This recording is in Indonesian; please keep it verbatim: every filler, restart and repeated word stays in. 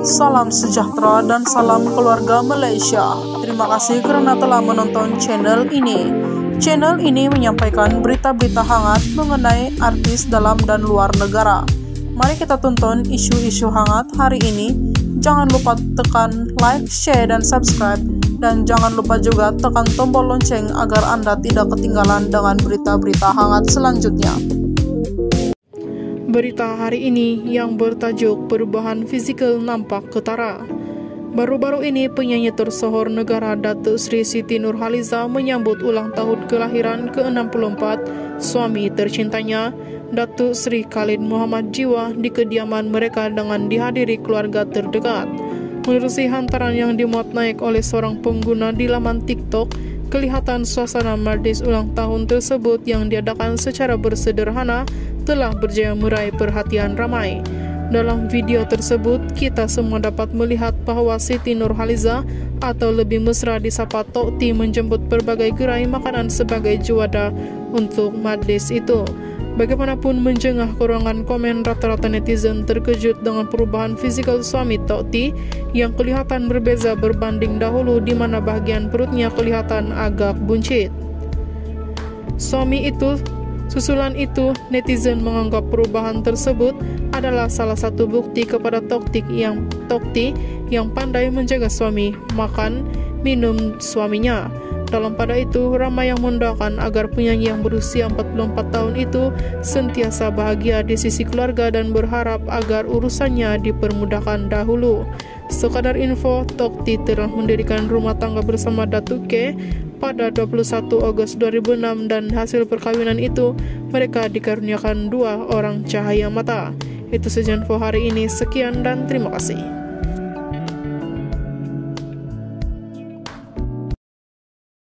Salam sejahtera dan salam keluarga Malaysia. Terima kasih karena telah menonton channel ini. Channel ini menyampaikan berita-berita hangat mengenai artis dalam dan luar negara. Mari kita tonton isu-isu hangat hari ini. Jangan lupa tekan like, share, dan subscribe. Dan jangan lupa juga tekan tombol lonceng agar Anda tidak ketinggalan dengan berita-berita hangat selanjutnya. Berita hari ini yang bertajuk perubahan fisikal nampak ketara. Baru-baru ini penyanyi tersohor negara Datuk Sri Siti Nurhaliza menyambut ulang tahun kelahiran ke enam puluh empat suami tercintanya, Datuk Sri Khalid Muhammad Jiwa, di kediaman mereka dengan dihadiri keluarga terdekat. Menerusi hantaran yang dimuat naik oleh seorang pengguna di laman TikTok, kelihatan suasana majlis ulang tahun tersebut yang diadakan secara bersederhana telah berjaya meraih perhatian ramai. Dalam video tersebut, kita semua dapat melihat bahwa Siti Nurhaliza atau lebih mesra disapa Tok T menjemput berbagai gerai makanan sebagai juada untuk majlis itu. Bagaimanapun menjengah korangan komen, rata-rata netizen terkejut dengan perubahan fisikal suami Tok T yang kelihatan berbeza berbanding dahulu, di mana bagian perutnya kelihatan agak buncit. Suami itu Susulan itu, netizen menganggap perubahan tersebut adalah salah satu bukti kepada Tok T yang Tok T yang pandai menjaga suami makan minum suaminya. Dalam pada itu, ramai yang mendoakan agar penyanyi yang berusia empat puluh empat tahun itu sentiasa bahagia di sisi keluarga dan berharap agar urusannya dipermudahkan dahulu. Sekadar info, Tok T telah mendirikan rumah tangga bersama Datuk K pada dua puluh satu Agustus dua ribu enam dan hasil perkawinan itu mereka dikaruniakan dua orang cahaya mata. Itu saja info hari ini, sekian dan terima kasih.